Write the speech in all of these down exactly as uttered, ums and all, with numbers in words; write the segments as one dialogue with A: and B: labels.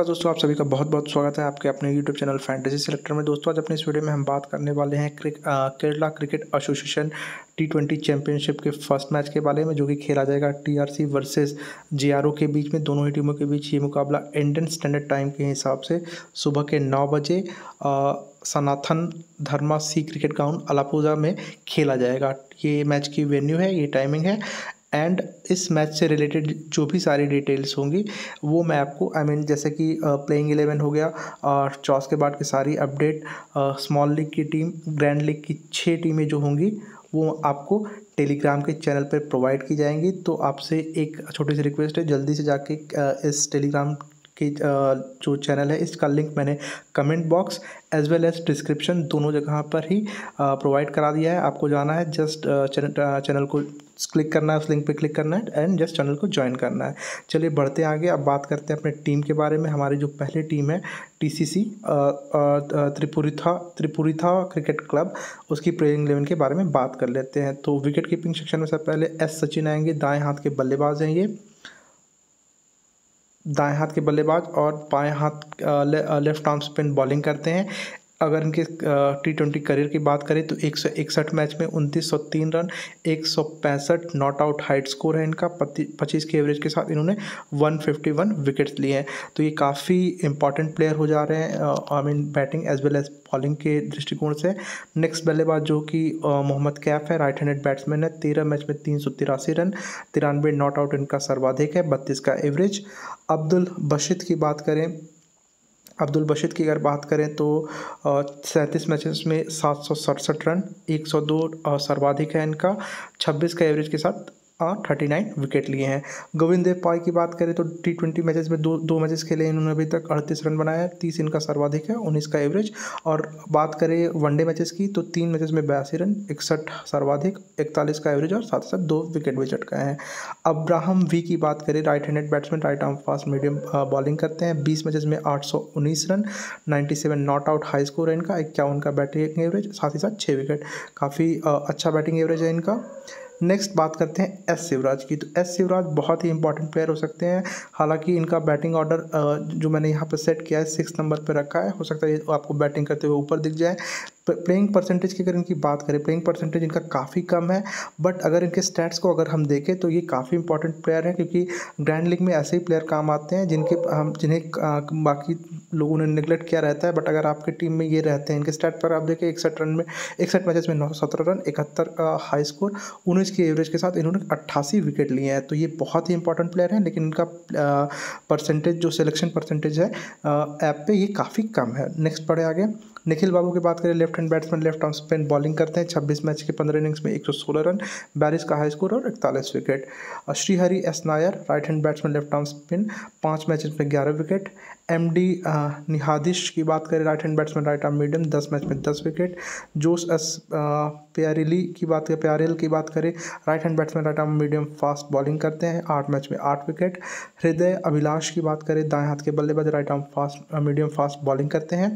A: तो दोस्तों आप सभी का बहुत बहुत स्वागत है आपके अपने यूट्यूब चैनल फैंटेसी सेलेक्टर में। दोस्तों आज अपने इस वीडियो में हम बात करने वाले हैं क्रिक Kerala cricket association T twenty championship के फर्स्ट मैच के बारे में, जो कि खेला जाएगा टीआरसी वर्सेस जेआरओ के बीच में। दोनों ही टीमों के बीच ये मुकाबला इंडियन स्टैंडर्ड टाइम के हिसाब से सुबह के नौ बजे सनातन धर्मा सी क्रिकेट ग्राउंड अलापुजा में खेला जाएगा। ये मैच की वेन्यू है, ये टाइमिंग है एंड इस मैच से रिलेटेड जो भी सारी डिटेल्स होंगी वो मैं आपको आई I मीन mean, जैसे कि प्लेइंग इलेवन हो गया और चॉस के बाद की सारी अपडेट, स्मॉल लीग की टीम, ग्रैंड लीग की छः टीमें जो होंगी वो आपको टेलीग्राम के चैनल पर प्रोवाइड की जाएंगी। तो आपसे एक छोटी सी रिक्वेस्ट है, जल्दी से जाके इस टेलीग्राम कि जो चैनल है इसका लिंक मैंने comment box as well as description दोनों जगह पर ही प्रोवाइड करा दिया है। आपको जाना है, जस्ट चैनल को क्लिक करना है, उस लिंक पे क्लिक करना है एंड जस्ट चैनल को ज्वाइन करना है। चलिए बढ़ते आगे, अब बात करते हैं अपने टीम के बारे में। हमारी जो पहली टीम है TCC Tripunithura Tripunithura cricket club, उसकी प्लेइंग इलेवन के बारे में बात कर लेते हैं। तो विकेट कीपिंग सेक्शन में सबसे पहले एस सचिन आएंगे, दाएँ हाथ के बल्लेबाज हैं ये, दाएं हाथ के बल्लेबाज और बाएं हाथ ले, लेफ्ट आर्म स्पिन बॉलिंग करते हैं। अगर इनके टी ट्वेंटी करियर की बात करें तो एक सौ इकसठ मैच में उनतीस सौ तीन रन, एक सौ पैंसठ नॉट आउट हाइट स्कोर है इनका, पच्चीस के एवरेज के साथ इन्होंने एक सौ इक्यावन विकेट्स लिए हैं। तो ये काफ़ी इंपॉर्टेंट प्लेयर हो जा रहे हैं I mean batting as well as bowling के दृष्टिकोण से। नेक्स्ट बल्लेबाज जो कि मोहम्मद कैफ है, राइट हैंडेड बैट्समैन है, तेरह मैच में तीन सौ तिरासी रन, तिरानवे नॉट आउट इनका सर्वाधिक है, बत्तीस का एवरेज। अब्दुल बशीद की बात करें अब्दुल बशीद की अगर बात करें तो सैंतीस मैचेस में सात सौ सड़सठ रन, एक सौ दो सर्वाधिक है इनका, छब्बीस का एवरेज के साथ थर्टी नाइन विकेट लिए हैं। गोविंद देव पाई की बात करें तो टी ट्वेंटी मैचेस में दो दो मैचेस खेले इन्होंने अभी तक, अड़तीस रन बनाया है, तीस इनका सर्वाधिक है, उन्नीस का एवरेज। और बात करें वनडे मैचेस की तो तीन मैचेस में बयासी रन, इकसठ सर्वाधिक, इकतालीस का एवरेज और साथ साथ दो विकेट भी चटकाए हैं। अब्राहम वी की बात करें, right handed batsman, right arm fast medium bowling करते हैं, बीस मैचेस में आठ सौ उन्नीस रन, सत्तानवे नॉट आउट हाई स्कोर है इनका, इक्यावन का बैटिंग एवरेज, साथ ही साथ छः विकेट, काफ़ी अच्छा बैटिंग एवरेज है इनका। नेक्स्ट बात करते हैं एस शिवराज की। तो एस शिवराज बहुत ही इंपॉर्टेंट प्लेयर हो सकते हैं। हालांकि इनका बैटिंग ऑर्डर जो मैंने यहाँ पर सेट किया है सिक्स नंबर पर रखा है, हो सकता है आपको बैटिंग करते हुए ऊपर दिख जाए। प्लेइंग परसेंटेज की अगर इनकी बात करें, प्लेइंग परसेंटेज इनका काफ़ी कम है, बट अगर इनके स्टैट्स को अगर हम देखें तो ये काफ़ी इंपॉर्टेंट प्लेयर हैं, क्योंकि ग्रैंड लीग में ऐसे ही प्लेयर काम आते हैं जिनके हम जिन्हें बाकी लोगों ने निगलेक्ट किया रहता है। बट अगर आपकी टीम में ये रहते हैं, इनके स्टैट पर आप देखें, इकसठ रन में इकसठ मैचेस में नौ सौ सत्रह रन, इकहत्तर का हाई स्कोर, उन्नीस की एवरेज के साथ इन्होंने अट्ठासी विकेट लिए हैं। तो ये बहुत ही इंपॉर्टेंट प्लेयर हैं, लेकिन इनका परसेंटेज जो सिलेक्शन परसेंटेज है ऐप पे ये काफ़ी कम है। नेक्स्ट बढ़े आगे, निखिल बाबू की बात करें, left hand batsman, left arm spin bowling करते हैं, छब्बीस मैच के पंद्रह इनिंग्स में एक सौ सोलह रन, बयालीस का हाई स्कोर और इकतालीस wicket. Sreehari S Nair, right hand batsman, left arm spin, पाँच मैचेस में ग्यारह विकेट। एम डी निहादिश की बात करें, right hand batsman, right arm medium, दस मैच में दस विकेट। जोश एस प्यारेली की बात करें प्यारेल की बात करें right hand batsman, right arm medium, fast bowling करते हैं, आठ मैच में आठ विकेट। हृदय अभिलाष की बात करें, दाएं हाथ के बल्लेबाज, right arm fast medium fast bowling करते हैं,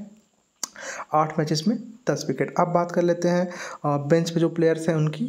A: आठ मैचेस में दस विकेट। अब बात कर लेते हैं बेंच पे जो प्लेयर्स हैं उनकी।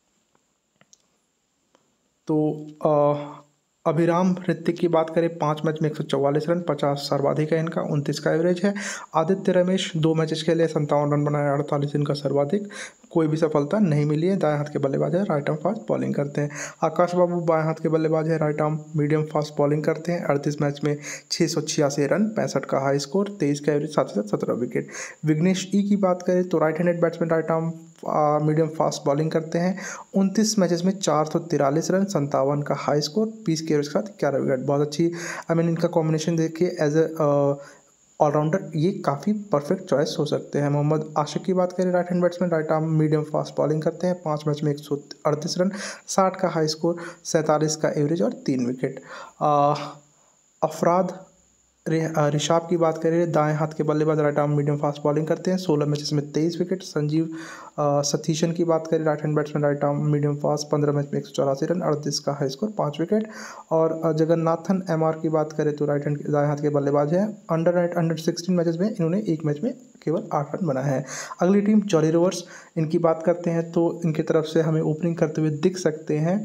A: तो आ, अभिराम ऋतिक की बात करें, पाँच मैच में एक सौ चौवालीस रन, पचास सर्वाधिक है इनका, उनतीस का एवरेज है। आदित्य रमेश दो मैचेस खेले, संतावन रन बनाए, अड़तालीस इनका सर्वाधिक, कोई भी सफलता नहीं मिली है, दाएं हाथ के बल्लेबाज है, राइट आर्म फास्ट बॉलिंग करते हैं। आकाश बाबू बाएं हाथ के बल्लेबाज है, right arm medium fast bowling करते हैं, अड़तीस मैच में छः सौ छियासी रन, पैंसठ का हाई स्कोर, तेईस का एवरेज, साथ ही साथ सत्रह विकेट। विघ्नेश ई की बात करें तो right handed batsman, right arm medium fast bowling करते हैं, उनतीस मैचेस में चार सौ तिरालीस रन, संतावन का हाई स्कोर, बीस के एवरेज के साथ ग्यारह विकेट। बहुत अच्छी आई मीन इनका कॉम्बिनेशन देखिए, एज ए ऑलराउंडर ये काफ़ी परफेक्ट चॉइस हो सकते हैं। मोहम्मद आशिक की बात करें, right hand batsman, right arm medium fast bowling करते हैं, पाँच मैच में एक सौ अड़तीस रन, साठ का हाई स्कोर, सैंतालीस का एवरेज और तीन विकेट। अफराद रिशाब की बात करें, दाएं हाथ के बल्लेबाज, right arm medium fast bowling करते हैं, सोलह मैचेस में तेईस विकेट। संजीव सतीशन की बात करें, right hand batsman, right arm medium fast, पंद्रह मैच में एक सौ चौरासी रन, अड़तीस का हाई स्कोर, पाँच विकेट। और जगन्नाथन एम आर की बात करें तो राइट हैंड दाएं हाथ के बल्लेबाज हैं, under right under sixteen matches में इन्होंने एक मैच में केवल आठ रन बनाए हैं। अगली टीम जॉली रोवर्स, इनकी बात करते हैं तो इनकी तरफ से हमें ओपनिंग करते हुए दिख सकते हैं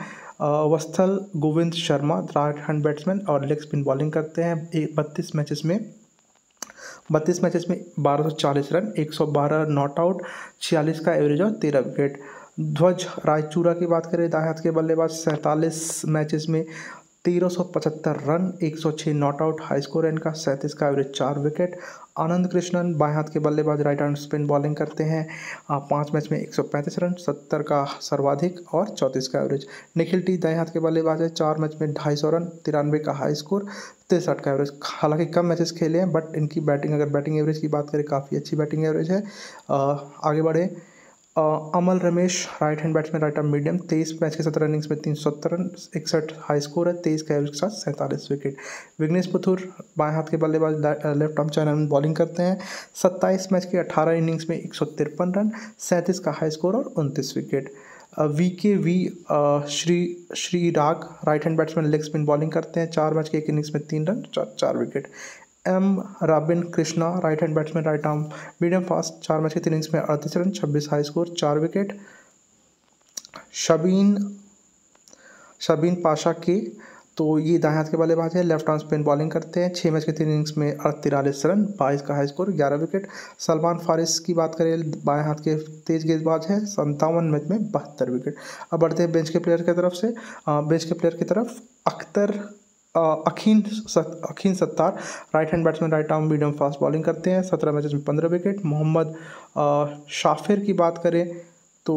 A: Vatsal Govind Sharma right hand batsman और लेग स्पिन बॉलिंग करते हैं। एक बत्तीस मैचेस में बत्तीस मैचेस में बारह सौ चालीस रन, एक सौ बारह नॉट आउट, छियालीस का एवरेज और तेरह विकेट। ध्वज रायचूरा की बात करें, दाएं हाथ के बल्लेबाज, सैंतालीस मैचेस में तेरह सौ पचहत्तर रन, एक सौ छह नॉट आउट, हाई स्कोर है इनका, सैंतीस का एवरेज, चार विकेट। आनंद कृष्णन बाएं हाथ के बल्लेबाज, राइट हैंड स्पिन बॉलिंग करते हैं, पाँच मैच में एक सौ पैंतीस रन, सत्तर का सर्वाधिक और चौंतीस का एवरेज। निखिल टी दाएं हाथ के बल्लेबाज है, चार मैच में ढाई सौ रन, तिरानवे का हाई स्कोर, तिरसठ का एवरेज। हालांकि कम मैचेस खेले हैं बट इनकी बैटिंग, अगर बैटिंग एवरेज की बात करें, काफ़ी अच्छी बैटिंग एवरेज है। आ, आगे बढ़े, Amal Ramesh right hand batsman, right arm medium, तेईस मैच के सत्रह इनिंग्स में तीन सौ सत्तर रन, इकसठ हाई स्कोर है, तेईस का एवरेज के साथ सैंतालीस विकेट। विघ्नेश पुथुर बाएं हाथ के बल्लेबाज, लेफ्ट आर्म चाइना बॉलिंग करते हैं, सत्ताईस मैच के अठारह इनिंग्स में एक सौ तिरपन रन, सैंतीस का हाई स्कोर और उनतीस wicket. V K V Sree Sreeraag right hand batsman, leg spin bowling करते हैं, चार मैच के एक इनिंग्स में तीन रन, चार, चार wicket. M Robin Krishna right hand batsman, right arm medium fast, चार मैच के तीन इनिंग्स में अड़तीस रन, छब्बीस हाई स्कोर, चार विकेट। शबीन शबीन पाशा के, तो ये दाएं हाथ के बल्लेबाज है, लेफ्ट आर्म स्पिन बॉलिंग करते हैं, छः मैच के तीन इनिंग्स में तिरालीस रन, बाईस का हाई स्कोर, ग्यारह विकेट। सलमान फारिस की बात करें, बाएं हाथ के तेज गेंदबाज है, संतावन मैच में बहत्तर विकेट। अब बढ़ते हैं बेंच के प्लेयर की तरफ से, बेंच के प्लेयर की तरफ अख्तर अखीन सत, Akhin Sattar right hand batsman, right arm medium fast bowling करते हैं, सत्रह मैचेस में पंद्रह विकेट। मोहम्मद शाफिर की बात करें तो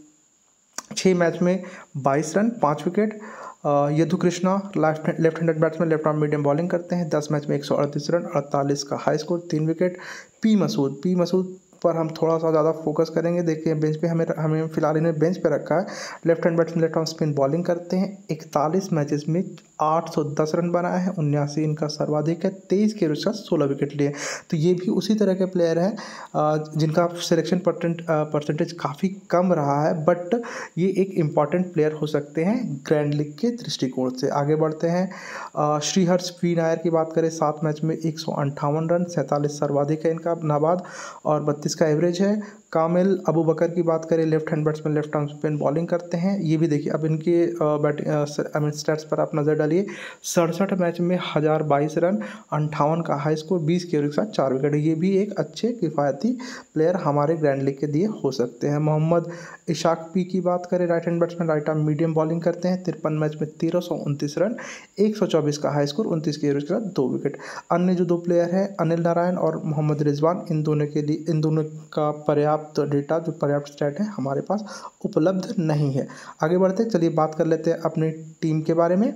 A: छः मैच में बाईस रन, पाँच wicket. Yadu Krishna left left handed batsman, left arm medium bowling करते हैं, दस मैच में एक सौ अड़तीस रन, अड़तालीस का हाई स्कोर, तीन wicket. P Masood P Masood पर हम थोड़ा सा ज़्यादा फोकस करेंगे। देखिए बेंच पे हमें हमें फिलहाल इन्हें बेंच पे रखा है। Left hand batsman, left arm spin bowling करते हैं, इकतालीस मैचेस में आठ सौ दस रन बनाए हैं, उन्यासी इनका सर्वाधिक है, तेईस के एवरेज के साथ सोलह विकेट लिए। तो ये भी उसी तरह के प्लेयर हैं जिनका सिलेक्शन परसेंटेज काफ़ी कम रहा है, बट ये एक इम्पॉर्टेंट प्लेयर हो सकते हैं ग्रैंड लीग के दृष्टिकोण से। आगे बढ़ते हैं, श्रीहर्ष वी नायर की बात करें, सात मैच में एक सौ अंठावन रन, सैंतालीस सर्वाधिक है इनका नाबाद और बत्तीस का एवरेज है। कामिल अबू बकर की बात करें, left hand batsman, left arm spin bowling करते हैं, ये भी देखिए अब इनके बैटिंग आई मीन स्टैट्स पर आप नज़र डालिए, सड़सठ मैच में हज़ार बाईस रन, अंठावन का हाई स्कोर, बीस के एवरेज के साथ चार विकेट। ये भी एक अच्छे किफ़ायती प्लेयर हमारे ग्रैंड लीग के दिए हो सकते हैं। मोहम्मद इशाक पी की बात करें, right hand batsman, right arm medium bowling करते हैं, तिरपन मैच में तेरह सौ उनतीस रन, एक सौ चौबीस का हाई स्कोर, उनतीस के एवरेज के साथ दो विकेट। अन्य जो दो प्लेयर हैं, अनिल नारायण और मोहम्मद रिजवान, इन दोनों के लिए इन दोनों का पर्याप्त डेटा, जो पर्याप्त स्टैट है, हमारे पास उपलब्ध नहीं है। आगे बढ़ते चलिए बात कर लेते हैं अपनी टीम के बारे में।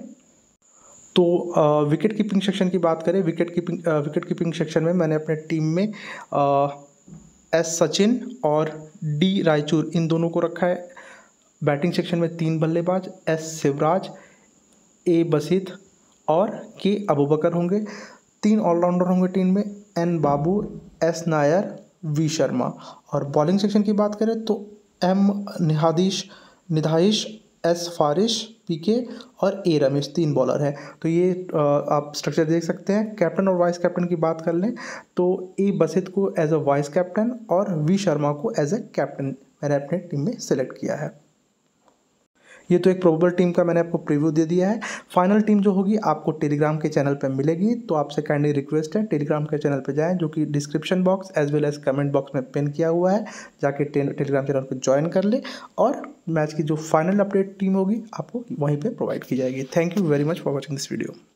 A: तो विकेट कीपिंग सेक्शन की बात करें, wicket keeping wicket keeping section में मैंने अपने टीम में आ, एस सचिन और डी रायचूर इन दोनों को रखा है। बैटिंग सेक्शन में तीन बल्लेबाज, एस शिवराज, ए बसित और के अबूबकर होंगे। तीन ऑलराउंडर होंगे टीम में, N Babu, S Nair, V Sharma. और बॉलिंग सेक्शन की बात करें तो एम निहादिश निधाइश, एस फारिश, पीके और ए रमेश, तीन बॉलर हैं। तो ये आप स्ट्रक्चर देख सकते हैं। कैप्टन और वाइस कैप्टन की बात कर लें तो ए बसित को एज अ वाइस कैप्टन और वी शर्मा को एज ए कैप्टन मैंने अपने टीम में सेलेक्ट किया है। ये तो एक प्रोबेबल टीम का मैंने आपको प्रीव्यू दे दिया है। फाइनल टीम जो होगी आपको टेलीग्राम के चैनल पर मिलेगी, तो आपसे काइंडली रिक्वेस्ट है टेलीग्राम के चैनल पर जाएं, जो कि description box as well as comment box में पिन किया हुआ है। जाके टेलीग्राम चैनल पर ज्वाइन कर ले और मैच की जो फाइनल अपडेट टीम होगी आपको वहीं पर प्रोवाइड की जाएगी। Thank you very much for watching this video.